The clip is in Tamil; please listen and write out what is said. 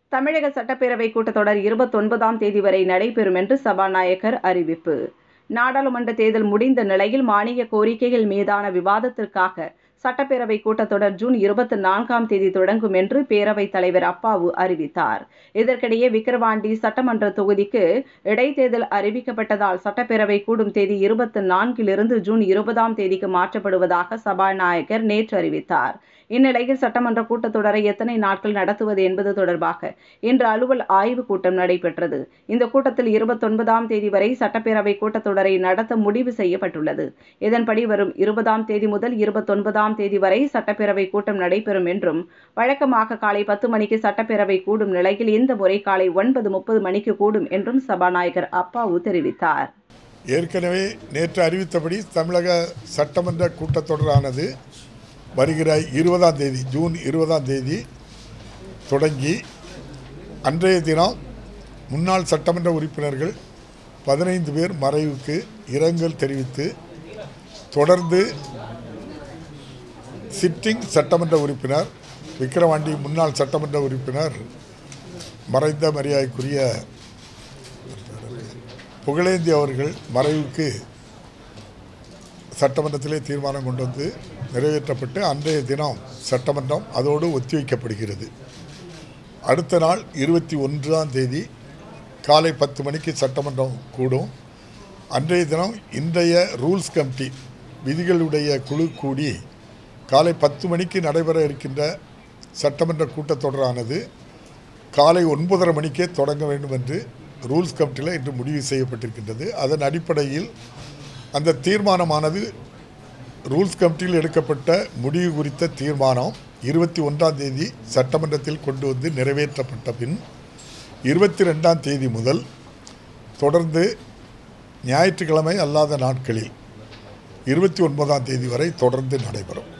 தமிழக சட்டப்பேரவை கூட்டத்தொடர் 29ஆம் தேதி வரை நடைபெறும் என்று சபாநாயகர் அறிவிப்பு. நாடாளுமன்ற தேர்தல் முடிந்த நிலையில் மானிய கோரிக்கைகள் மீதான விவாதத்திற்காக சட்டப்பேரவை கூட்டத்தொடர் ஜூன் 24ஆம் தேதி தொடங்கும் என்று பேரவைத் தலைவர் அப்பாவு அறிவித்தார். இதற்கிடையே விக்கிரவாண்டி சட்டமன்ற தொகுதிக்கு இடைத்தேர்தல் அறிவிக்கப்பட்டதால் சட்டப்பேரவை கூடும் தேதி 24லிருந்து ஜூன் 20ஆம் தேதிக்கு மாற்றப்படுவதாக சபாநாயகர் நேற்று அறிவித்தார். இந்நிலையில் சட்டமன்ற கூட்டத்தொடரை எத்தனை நாட்கள் நடத்துவது என்பது தொடர்பாக இன்று அலுவல் ஆய்வுக் கூட்டம் நடைபெற்றது. இந்த கூட்டத்தில் 29ஆம் தேதி வரை சட்டப்பேரவை கூட்டத்தொடரை நடத்த முடிவு செய்யப்பட்டுள்ளது. இதன்படி வரும் 20ஆம் தேதி முதல் 29ஆம் தேதி வரை சட்டப்பேரவை கூட்டம் நடைபெறும் என்றும், வழக்கமாக காலை 10 மணிக்கு சட்டப்பேரவை கூடும் நிலையில் இந்த முறை காலை 9:30 மணிக்கு கூடும் என்றும் சபாநாயகர் அப்பாவு தெரிவித்தார். ஏற்கனவே நேற்று அறிவித்தபடி தமிழக சட்டமன்ற கூட்டத்தொடரானது வருகிற 20ஆம் தேதி ஜூன் 20ஆம் தேதி தொடங்கி அன்றைய தினம் முன்னாள் சட்டமன்ற உறுப்பினர்கள் 15 பேர் மறைவுக்கு இரங்கல் தெரிவித்து, தொடர்ந்து சிட்டிங் சட்டமன்ற உறுப்பினர் விக்கிரவாண்டி முன்னாள் சட்டமன்ற உறுப்பினர் மறைந்த மரியாதைக்குரிய புகழேந்தி அவர்கள் மறைவுக்கு சட்டமன்றத்திலே தீர்மானம் கொண்டு வந்து நிறைவேற்றப்பட்டு அன்றைய தினம் சட்டமன்றம் அதோடு ஒத்திவைக்கப்படுகிறது. அடுத்த நாள் 21ஆம் தேதி காலை 10 மணிக்கு சட்டமன்றம் கூடும். அன்றைய தினம் இன்றைய ரூல்ஸ் கமிட்டி விதிகளுடைய குழு கூடி காலை 10 மணிக்கு நடைபெற இருக்கின்ற சட்டமன்ற கூட்டத்தொடரானது காலை 9:30 மணிக்கே தொடங்க வேண்டும் என்று ரூல்ஸ் கமிட்டியில் இன்று முடிவு செய்யப்பட்டிருக்கின்றது. அதன் அடிப்படையில் அந்த தீர்மானமானது ரூல்ஸ் கமிட்டியில் எடுக்கப்பட்ட முடிவு குறித்த தீர்மானம் 21ஆம் தேதி சட்டமன்றத்தில் கொண்டு வந்து நிறைவேற்றப்பட்ட பின் 22ஆம் தேதி முதல் தொடர்ந்து ஞாயிற்றுக்கிழமை அல்லாத நாட்களில் 29ஆம் தேதி வரை தொடர்ந்து நடைபெறும்.